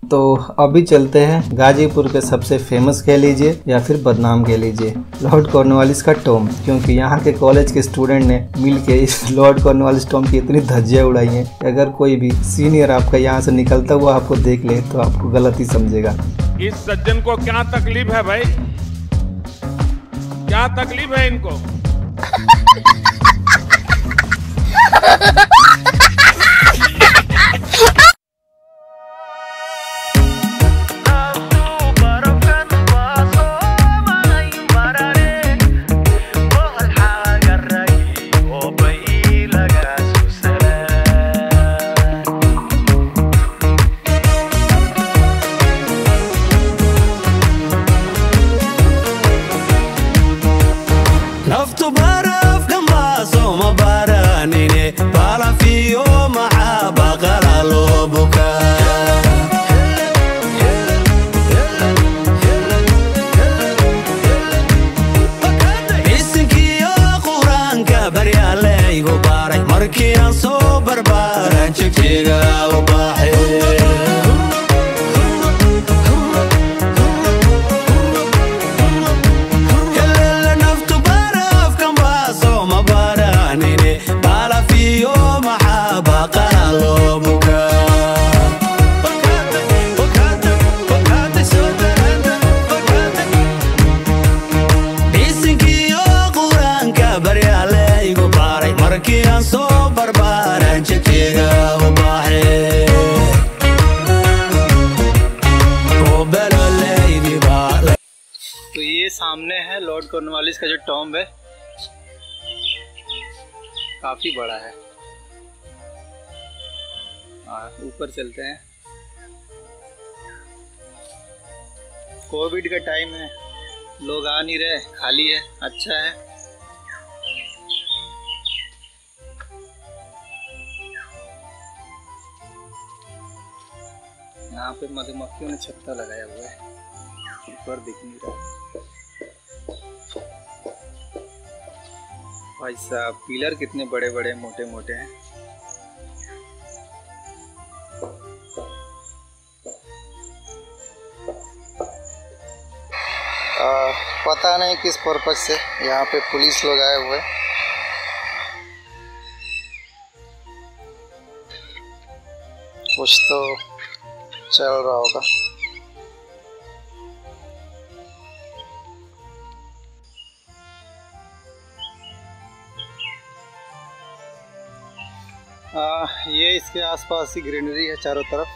तो अभी चलते हैं गाजीपुर के सबसे फेमस कह लीजिए या फिर बदनाम कह लीजिए, लॉर्ड कॉर्नवालिस का टॉम। क्योंकि यहाँ के कॉलेज के स्टूडेंट ने मिलके इस लॉर्ड कॉर्नवालिस टॉम की इतनी धज्जियाँ उड़ाई हैं कि अगर कोई भी सीनियर आपका यहाँ से निकलता हुआ आपको देख ले तो आपको गलत ही समझेगा। इस सज्जन को क्या तकलीफ है भाई, क्या तकलीफ है इनको? तो ये सामने है लॉर्ड कॉर्नवालिस का जो टॉम्ब है, काफी बड़ा है। ऊपर चलते हैं। कोविड का टाइम है, लोग आ नहीं रहे, खाली है, अच्छा है। यहाँ पे मधुमक्खियों ने छत्ता लगाया हुआ है, ऊपर दिख नहीं रहा। भाई साहब पिलर कितने बड़े बड़े मोटे मोटे हैं। पता नहीं किस पर्पज से यहाँ पे पुलिस लोग आए हुए। कुछ तो चल रहा होगा। ये इसके आसपास ही ग्रीनरी है चारों तरफ,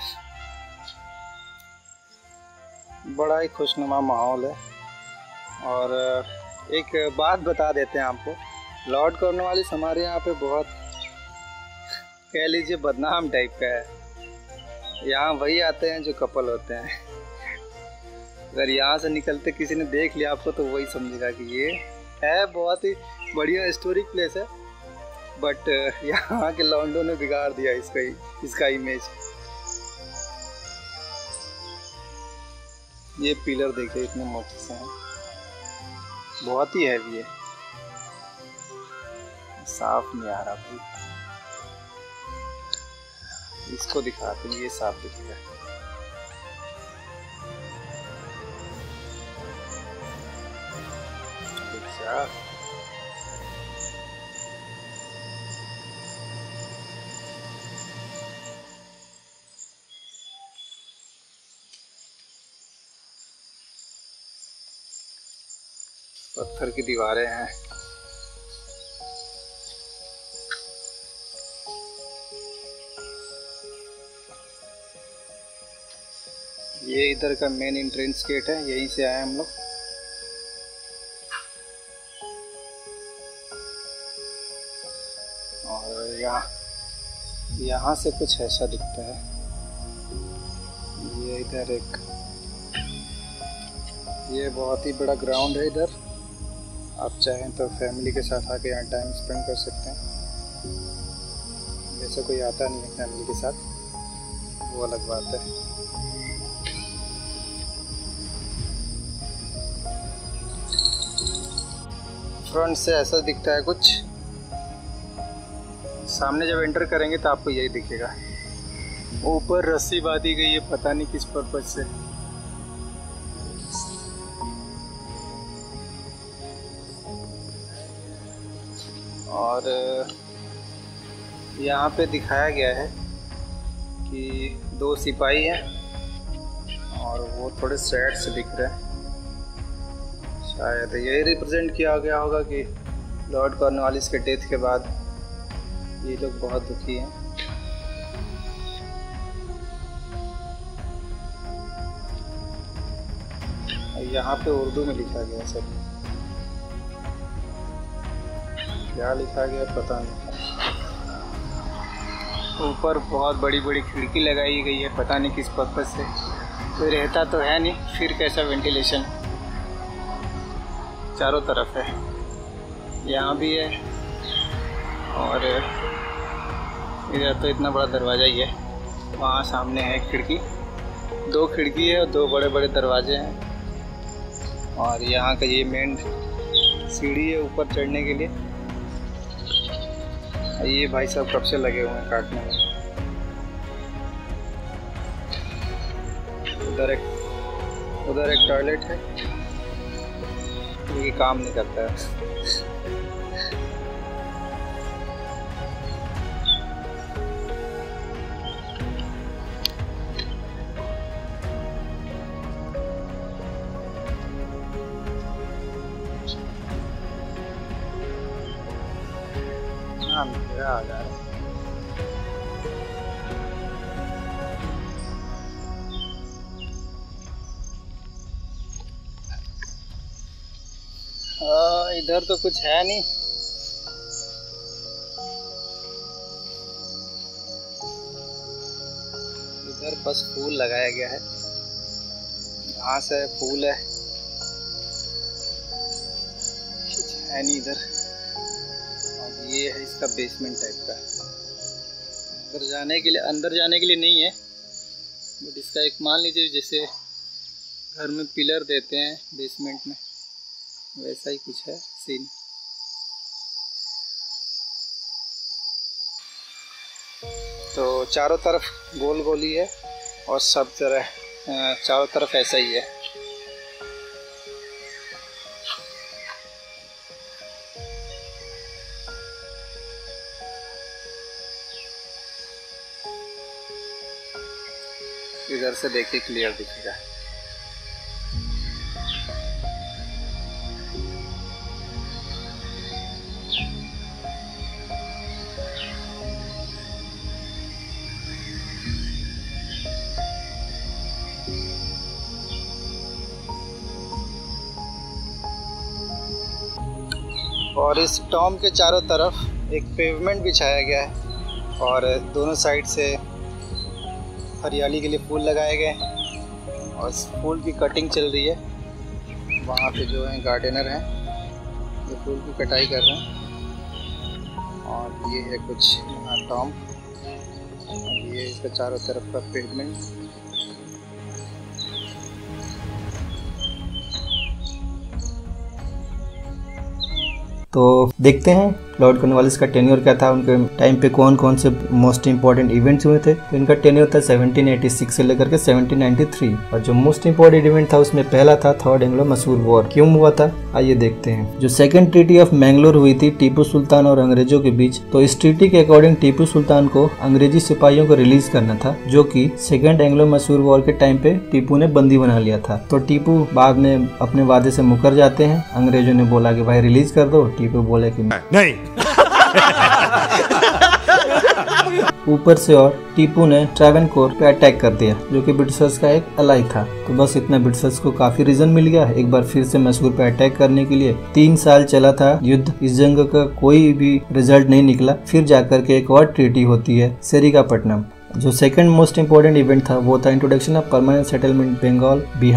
बड़ा ही खुशनुमा माहौल है। और एक बात बता देते हैं आपको, लॉर्ड कॉर्नवालिस हमारे यहाँ पे बहुत कह लीजिए बदनाम टाइप का है। यहाँ वही आते हैं जो कपल होते हैं। अगर यहाँ से निकलते किसी ने देख लिया आपको तो वही समझेगा कि ये है बहुत ही बढ़िया हिस्टोरिक प्लेस है, बट यहाँ के लॉन्डो ने बिगाड़ दिया इसका इमेज। ये पिलर देखिए इतने मोटे से हैं, बहुत ही हैवी है, साफ नहीं आ रहा भाई। इसको दिखाते हैं, ये साफ दिखेगा। अच्छा पत्थर की दीवारें हैं। ये इधर का मेन एंट्रेंस गेट है, यहीं से आए हम लोग। और यहाँ से कुछ ऐसा दिखता है। ये इधर ये बहुत ही बड़ा ग्राउंड है इधर। आप चाहें तो फैमिली के साथ आके यहाँ टाइम स्पेंड कर सकते हैं। वैसे कोई आता नहीं है फैमिली के साथ, वो अलग बात है। फ्रंट से ऐसा दिखता है कुछ, सामने जब एंटर करेंगे तो आपको यही दिखेगा। ऊपर रस्सी बांधी गई है, पता नहीं किस पर्पज से। और यहाँ पे दिखाया गया है कि 2 सिपाही हैं और वो थोड़े सैड से दिख रहे हैं। शायद यही रिप्रेजेंट किया गया होगा कि लॉर्ड कॉर्नवालिस के डेथ के बाद ये लोग बहुत दुखी हैं। यहाँ पे उर्दू में लिखा गया सब, क्या लिखा गया पता नहीं। ऊपर बहुत बड़ी बड़ी खिड़की लगाई गई है, पता नहीं किस पर्पज से। कोई रहता तो है नहीं, फिर कैसा वेंटिलेशन। चारों तरफ है, यहाँ भी है और इधर तो इतना बड़ा दरवाज़ा ही है। वहाँ सामने है खिड़की, 2 खिड़की है और 2 बड़े बड़े दरवाजे हैं। और यहाँ का ये मेन सीढ़ी है ऊपर चढ़ने के लिए। ये भाई साहब कब से लगे हुए हैं काटने में। उधर एक टॉयलेट है, ये काम नहीं करता है। अंधेरा आ जा रहा है। इधर तो कुछ है नहीं। इधर बस फूल लगाया गया है, घास है, फूल है, कुछ है नहीं इधर। और ये है इसका बेसमेंट टाइप का। अंदर जाने के लिए नहीं है, बट इसका एक मान लीजिए जैसे घर में पिलर देते हैं बेसमेंट में, वैसा ही कुछ है सीन। तो चारों तरफ गोल गोल ही है और सब तरह चारों तरफ ऐसा ही है। इधर से देखिए क्लियर दिखेगा। और इस टॉम के चारों तरफ एक पेवमेंट बिछाया गया है और दोनों साइड से हरियाली के लिए फूल लगाए गए और फूल की कटिंग चल रही है। वहाँ पे जो है गार्डनर हैं, ये फूल की कटाई कर रहे हैं। और ये है कुछ टॉम, ये इसका चारों तरफ का पेवमेंट। तो देखते हैं लॉर्ड कॉर्नवालिस का टेन्योर क्या था, उनके टाइम पे कौन कौन से मोस्ट इंपॉर्टेंट इवेंट्स हुए थे। तो इनका टेन्योर था 1786 से लेकर के 1793 और जो मोस्ट इंपॉर्टेंट इवेंट था उसमें पहला था थर्ड एंग्लो मैसूर वॉर। क्यों हुआ था आइए देखते हैं। जो सेकंड ट्रीटी ऑफ मैंगलोर हुई थी टीपू सुल्तान और अंग्रेजों के बीच, तो इस ट्रीटी के अकॉर्डिंग टीपू सुल्तान को अंग्रेजी सिपाहियों को रिलीज करना था, जो कि सेकंड एंग्लो मैसूर वॉर के टाइम पे टीपू ने बंदी बना लिया था। तो टीपू बाद में अपने वादे से मुकर जाते हैं। अंग्रेजों ने बोला कि भाई रिलीज कर दो, टीपू बोले कि नहीं। ऊपर से और टीपू ने ट्रावेनकोर पे अटैक कर दिया, जो कि ब्रिटिशर्स का एक अलाई था। तो बस इतना ब्रिटिशर्स को काफी रीजन मिल गया एक बार फिर से मैसूर पे अटैक करने के लिए। 3 साल चला था युद्ध, इस जंग का कोई भी रिजल्ट नहीं निकला। फिर जाकर के एक और ट्रीटी होती है सेरिकापट्टनम। जो सेकंड मोस्ट इम्पोर्टेंट इवेंट था वो था introduction of permanent settlement Bengal, Bihar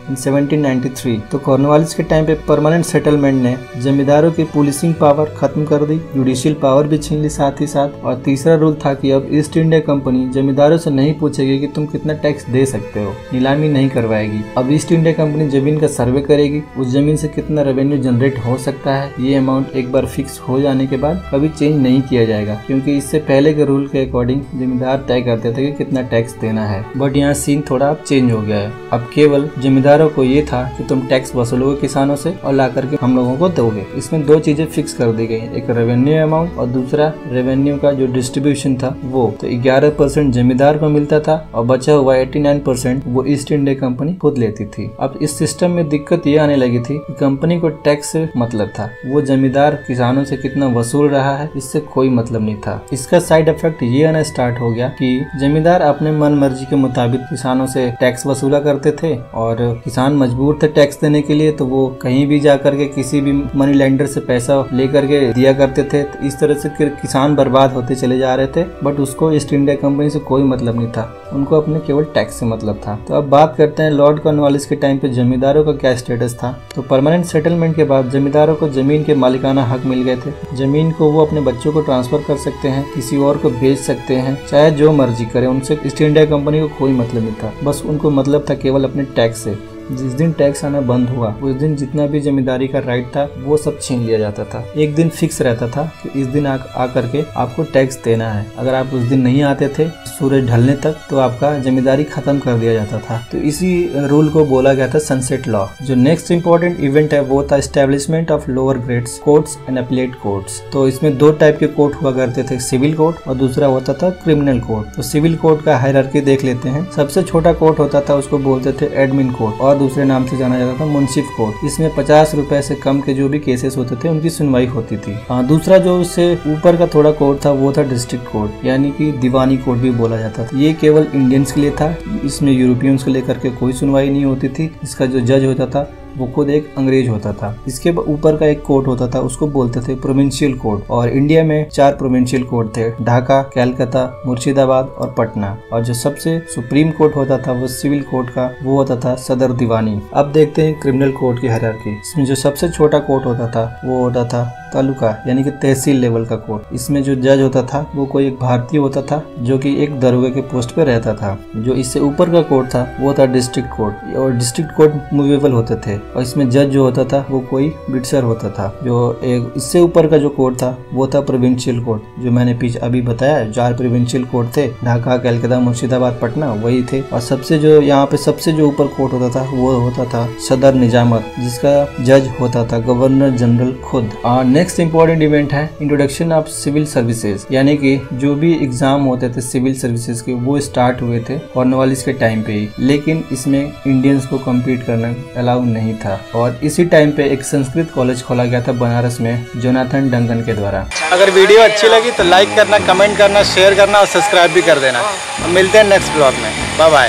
in 1793। तो कॉर्नवालिस के टाइम पे परमानेंट सेटलमेंट ने जमींदारों की पुलिसिंग पावर खत्म कर दी, जुडिशियल पावर भी छीन ली साथ ही साथ। और तीसरा रूल था कि अब ईस्ट इंडिया कंपनी जमींदारों से नहीं पूछेगी कि तुम कितना टैक्स दे सकते हो, नीलामी नहीं करवाएगी। अब ईस्ट इंडिया कंपनी जमीन का सर्वे करेगी, उस जमीन से कितना रेवेन्यू जनरेट हो सकता है, ये अमाउंट एक बार फिक्स हो जाने के बाद कभी चेंज नहीं किया जाएगा, क्योंकि इससे पहले के रूल के अकॉर्डिंग जमींदार तय करते थे कि कितना टैक्स देना है। बट यहाँ सीन थोड़ा चेंज हो गया है। अब केवल जमींदारों को ये था कि तुम टैक्स वसूलोगे किसानों से और ला करके हम लोगों को दोगे। इसमें दो चीजें फिक्स कर दी गई, एक रेवेन्यू अमाउंट और दूसरा रेवेन्यू का जो डिस्ट्रीब्यूशन था वो। तो 11% जमींदार को मिलता था और बचा हुआ 89% वो ईस्ट इंडिया कंपनी खुद लेती थी। अब इस सिस्टम में दिक्कत ये आने लगी थी कि कंपनी को टैक्स से मतलब था, वो जमींदार किसानों से कितना वसूल रहा है इससे कोई मतलब नहीं था। इसका साइड इफेक्ट ये आना स्टार्ट हो गया कि जमींदार अपने मन मर्जी के मुताबिक किसानों से टैक्स वसूला करते थे और किसान मजबूर थे टैक्स देने के लिए, तो वो कहीं भी जाकर के किसी भी मनी लेंडर से पैसा लेकर के दिया करते थे। तो इस तरह से किसान बर्बाद होते चले जा रहे थे। बट उसको ईस्ट इंडिया कंपनी से कोई मतलब नहीं था, उनको अपने केवल टैक्स से मतलब था। तो अब बात करते हैं लॉर्ड कॉर्नवालिस के टाइम पे जमींदारों का क्या स्टेटस था। तो परमानेंट सेटलमेंट के बाद जमींदारों को जमीन के मालिकाना हक मिल गए थे। जमीन को वो अपने बच्चों को ट्रांसफर कर सकते हैं, किसी और को बेच सकते हैं, चाहे जो मर्जी करे, उनसे ईस्ट इंडिया कंपनी को कोई मतलब नहीं था। बस उनको मतलब था केवल अपने टैक्स से। जिस दिन टैक्स आना बंद हुआ उस दिन जितना भी जमींदारी का राइट था वो सब छीन लिया जाता था। एक दिन फिक्स रहता था कि इस दिन आकर के आपको टैक्स देना है। अगर आप उस दिन नहीं आते थे सूरज ढलने तक तो आपका जमींदारी खत्म कर दिया जाता था। तो इसी रूल को बोला गया था सनसेट लॉ। जो नेक्स्ट इंपॉर्टेंट इवेंट है वो था establishment of lower grades courts and appellate courts. तो इसमें दो टाइप के कोर्ट हुआ करते थे, सिविल कोर्ट और दूसरा होता था क्रिमिनल कोर्ट। तो सिविल कोर्ट का हायरार्की देख लेते हैं। सबसे छोटा कोर्ट होता था उसको बोलते थे एडमिन कोर्ट और दूसरे नाम से जाना जाता था मुंसिफ कोर्ट। इसमें 50 रुपए से कम के जो भी केसेस होते थे उनकी सुनवाई होती थी। दूसरा जो उससे ऊपर का थोड़ा कोर्ट था वो था डिस्ट्रिक्ट कोर्ट, यानी कि दीवानी कोर्ट भी बोला जाता था। ये केवल इंडियंस के लिए था, इसमें यूरोपियंस को लेकर के कोई सुनवाई नहीं होती थी। इसका जो जज होता था वो खुद एक अंग्रेज होता था। इसके ऊपर का एक कोर्ट होता था उसको बोलते थे प्रोविंशियल कोर्ट। और इंडिया में 4 प्रोविंशियल कोर्ट थे, ढाका, कलकत्ता, मुर्शिदाबाद और पटना। और जो सबसे सुप्रीम कोर्ट होता था वो सिविल कोर्ट का वो होता था सदर दीवानी। अब देखते हैं क्रिमिनल कोर्ट की हायरार्की। इसमें जो सबसे छोटा कोर्ट होता था वो होता था तालुका, यानी कि तहसील लेवल का कोर्ट। इसमें जो जज होता था वो कोई एक भारतीय होता था जो कि एक दरोगा के पोस्ट पे रहता था। जो इससे ऊपर का कोर्ट था वो था डिस्ट्रिक्ट कोर्ट, और डिस्ट्रिक्ट कोर्ट मूवेबल होते थे। और इसमें जज जो होता था वो कोई ब्रिटिशर होता था। जो एक इससे ऊपर का जो कोर्ट था वो था प्रोविंशियल कोर्ट, जो मैंने पीछे अभी बताया 4 प्रोविंशियल कोर्ट थे, ढाका, कलकत्ता, मुर्शिदाबाद, पटना, वही थे। और सबसे जो यहाँ पे सबसे जो ऊपर कोर्ट होता था वो होता था सदर निजामत, जिसका जज होता था गवर्नर जनरल खुद। और नेक्स्ट इंपॉर्टेंट इवेंट है इंट्रोडक्शन ऑफ सिविल सर्विसेज, यानी कि जो भी एग्जाम होते थे सिविल सर्विसेज के वो स्टार्ट हुए थे कॉर्नवालिस के टाइम पे ही। लेकिन इसमें इंडियंस को कम्पीट करना अलाउ नहीं था। और इसी टाइम पे एक संस्कृत कॉलेज खोला गया था बनारस में जोनाथन डंगन के द्वारा। अगर वीडियो अच्छी लगी तो लाइक करना, कमेंट करना, शेयर करना और सब्सक्राइब भी कर देना। मिलते हैं नेक्स्ट ब्लॉग में। Bye bye.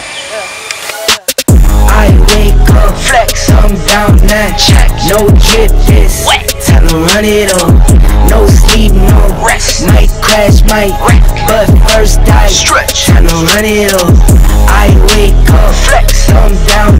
I wake up, flex, I'm down now. Check, no drip this. Tell 'em run it up. No sleep, no rest. Might crash, might wreck, but first I stretch. Tell 'em run it up. I wake up, flex, I'm down.